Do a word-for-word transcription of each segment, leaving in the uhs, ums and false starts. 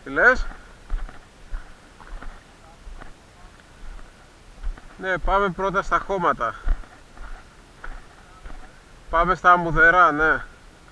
Τι λες? Ναι, πάμε πρώτα στα χώματα. Πάμε στα αμμουδερά, ναι.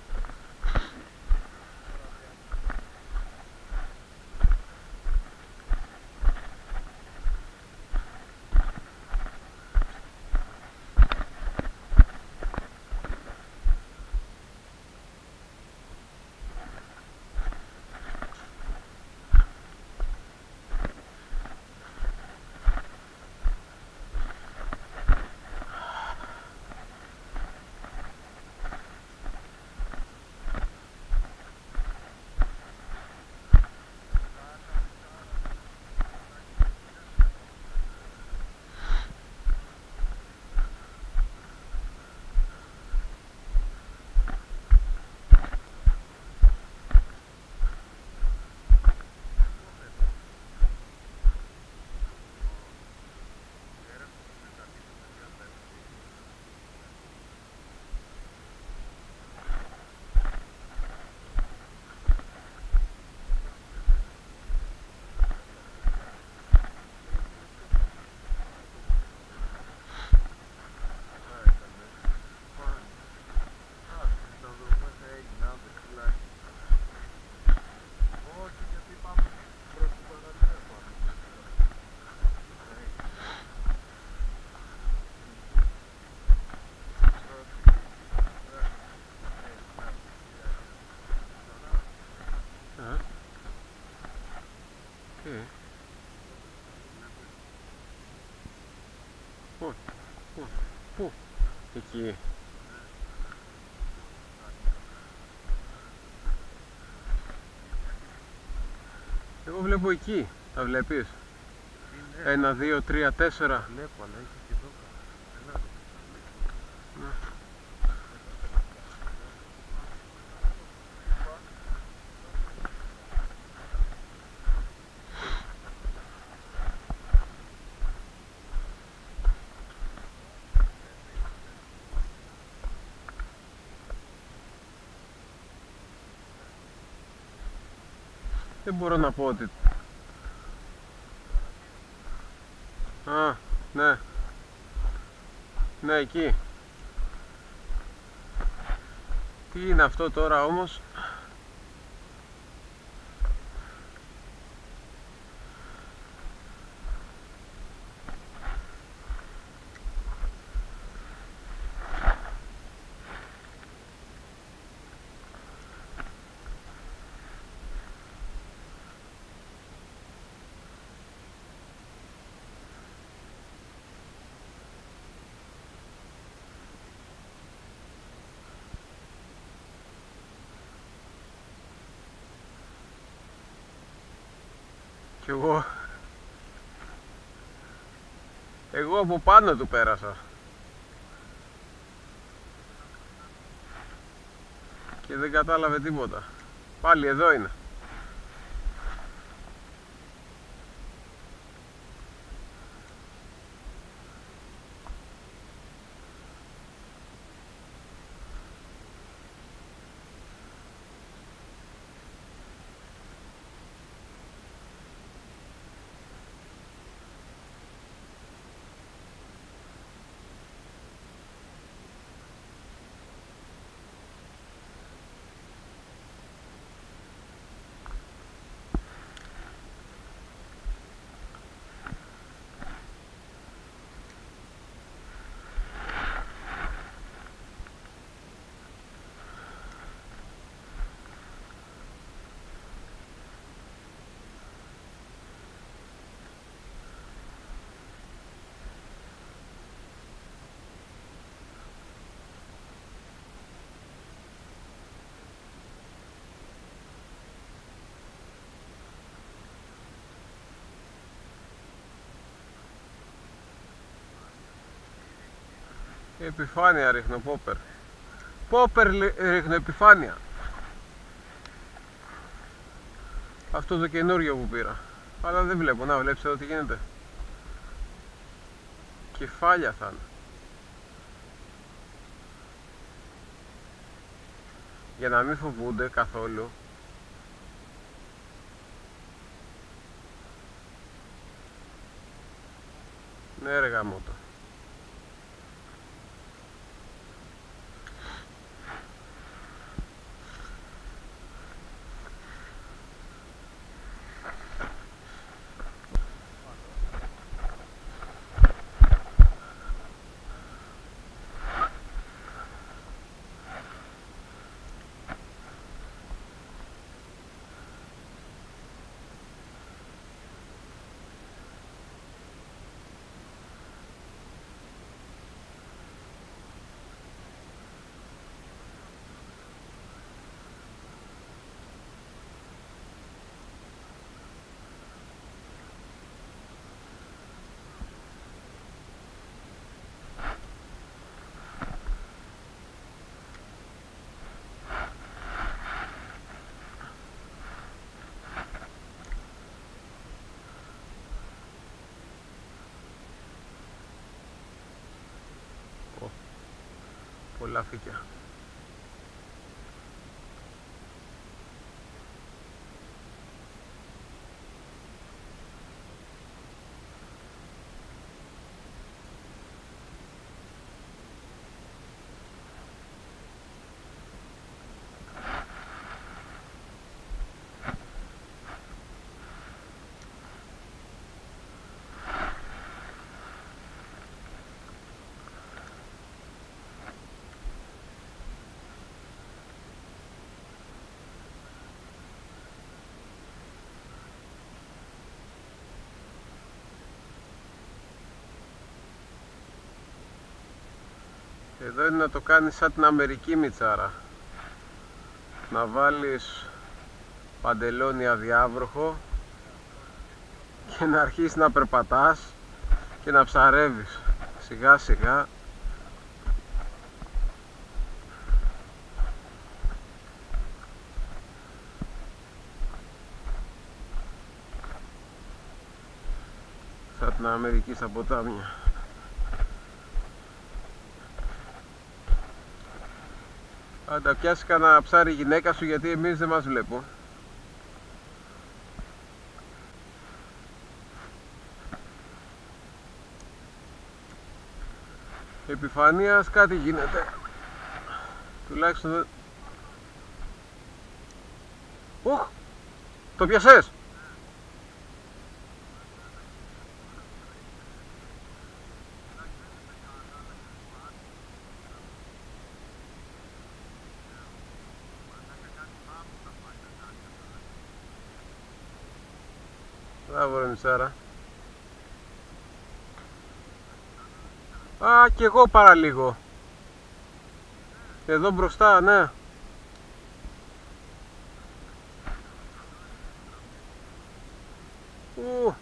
Τι? Πού? Πού? Πού? Εκεί. Εγώ βλέπω εκεί. Τα βλέπεις? Ένα, δύο, τρία, τέσσερα. Βλέπω, αλλά έχει και εδώ κάτω. Δεν μπορώ να πω ότι... Α, ναι. Ναι, εκεί. Τι είναι αυτό τώρα όμως? Κι εγώ Εγώ από πάνω του πέρασα και δεν κατάλαβε τίποτα. Πάλι εδώ είναι. Επιφάνεια ρίχνω, πόπερ. Πόπερ ρίχνω, επιφάνεια. Αυτό το καινούριο που πήρα. Αλλά δεν βλέπω, να βλέπεις εδώ τι γίνεται. Κεφάλια θα είναι. Για να μην φοβούνται καθόλου. Ναι ρε γαμώτο. Πολλά φύκια. Εδώ είναι να το κάνεις σαν την Αμερική μιτσάρα. Να βάλεις παντελόνι αδιάβροχο και να αρχίσεις να περπατάς και να ψαρεύεις σιγά σιγά. Σαν την Αμερική στα ποτάμια. Αν τα πιάσει κανένα ψάρι η γυναίκα σου, γιατί εμείς δεν μας βλέπουν. Επιφανείας κάτι γίνεται. Τουλάχιστον δεν... Ουχ! Το πιασες! Μπράβο ρε μισάρα. Α, κι εγώ παραλίγο. Εδώ μπροστά, ναι. Ου.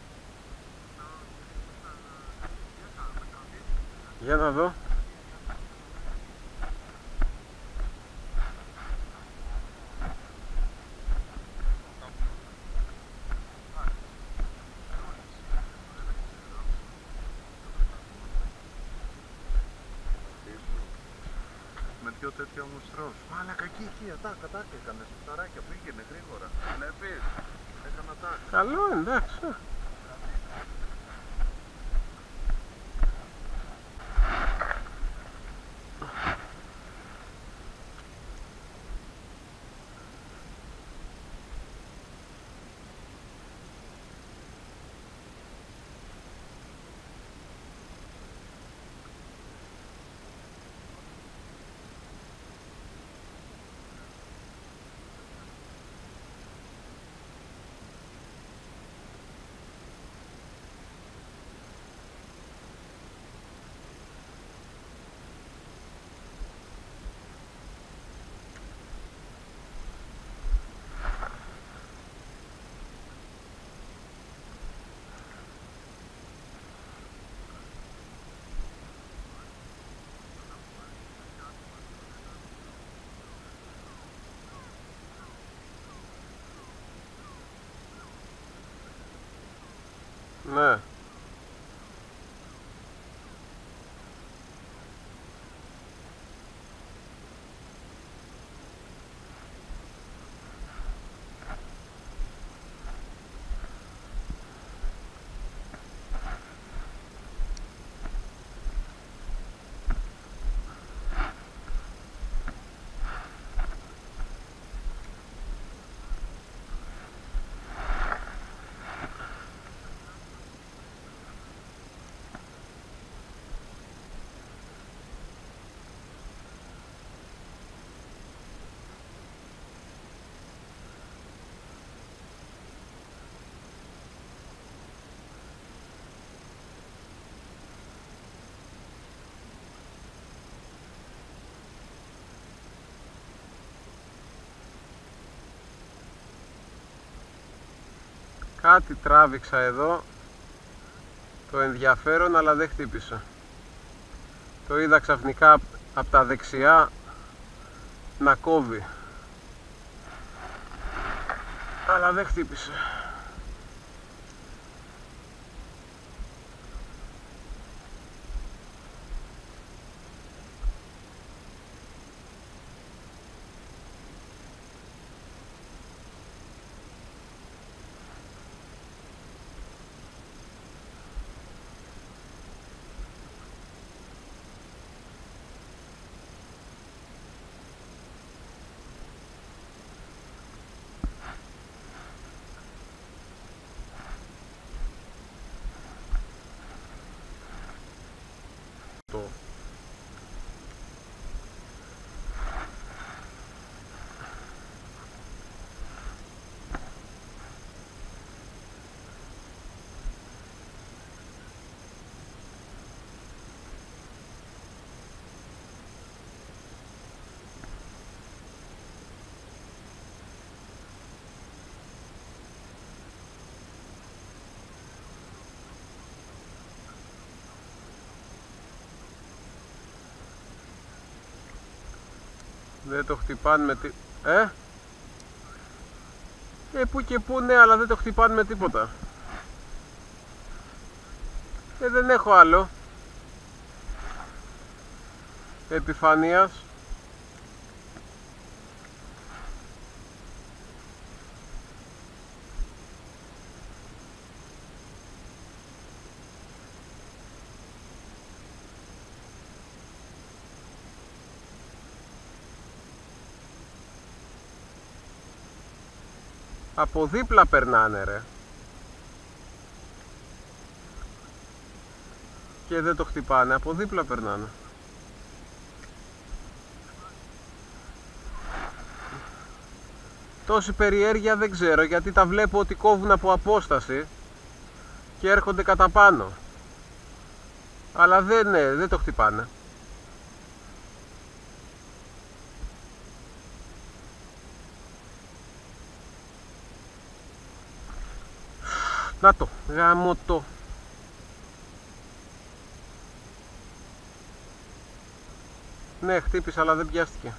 Για να δω. Με δυο τέτοια όμως τρως. Μάλα κακή εκεί, ατάκα, ατάκα έκανες. Ψαράκια, πήγαινε γρήγορα. Βλέπεις, έκανα ατάκα. Καλό, εντάξει. Ναι. Κάτι τράβηξα εδώ, το ενδιαφέρον, αλλά δεν χτύπησε. Το είδα ξαφνικά από τα δεξιά να κόβει, αλλά δεν χτύπησε. Το δεν το χτυπάνε με τι... Ε? Ε, που και που, ναι, αλλά δεν το χτυπάνε με τίποτα. Ε, δεν έχω άλλο επιφανείας. Από δίπλα περνάνε, ρε, και δεν το χτυπάνε, από δίπλα περνάνε. Τόση περιέργεια δεν ξέρω, γιατί τα βλέπω ότι κόβουν από απόσταση και έρχονται κατά πάνω, αλλά δεν, ναι, δεν το χτυπάνε. Να το, γάμο το. Ναι, χτύπησε, αλλά δεν πιάστηκε.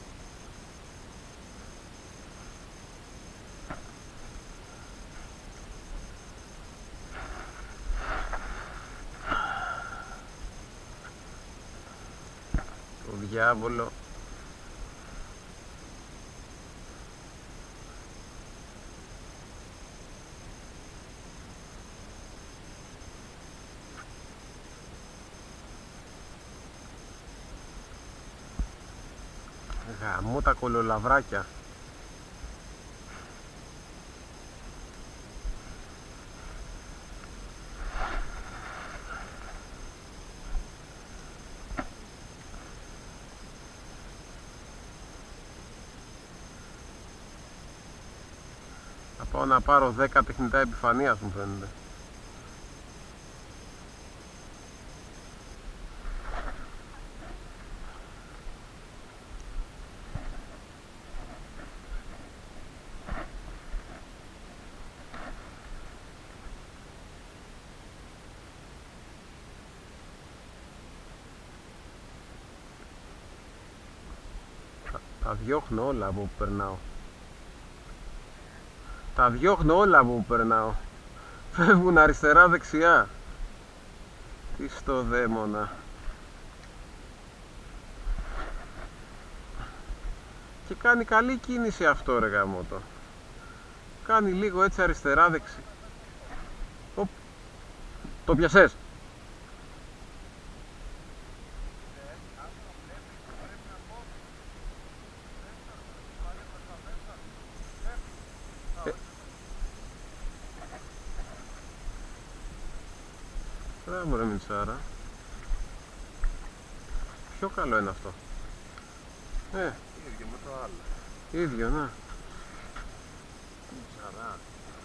Το διάβολο. Γαμώ τα κολολαβράκια. Θα πάω να πάρω δέκα τεχνητά επιφανείας, μου φαίνεται. Τα διώχνω όλα από που περνάω. Τα διώχνω όλα από που περνάω. Φεύγουν αριστερά δεξιά. Τι στο δαίμονα. Και κάνει καλή κίνηση αυτό, ρε γαμώτο. Κάνει λίγο έτσι αριστερά δεξιά. Οπ. Το πιασες? Μπράβο, ρε Μιντσάρα. Πιο καλό είναι αυτό. Ε, ίδιο με το άλλο. ίδιο, ναι. Μιντσάρα.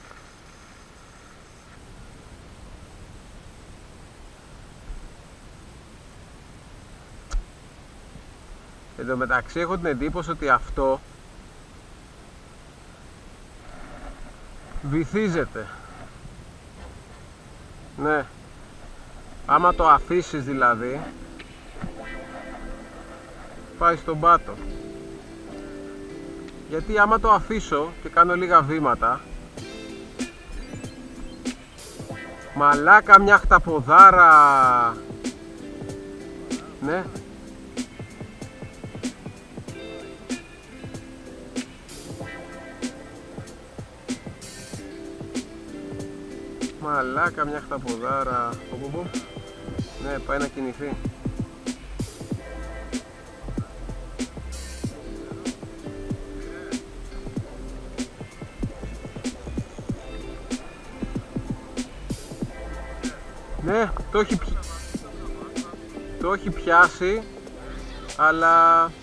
Εν τω μεταξύ έχω την εντύπωση ότι αυτό βυθίζεται. Ναι. Άμα το αφήσεις δηλαδή, πάει στον πάτο. Γιατί άμα το αφήσω και κάνω λίγα βήματα, μαλάκα μια χταποδάρα. Ναι. Μαλάκα μια χταποδάρα. Πω, πω, πω. Ναι, πάει να κινηθεί. Ναι, το έχει, πι... το έχει πιάσει, αλλά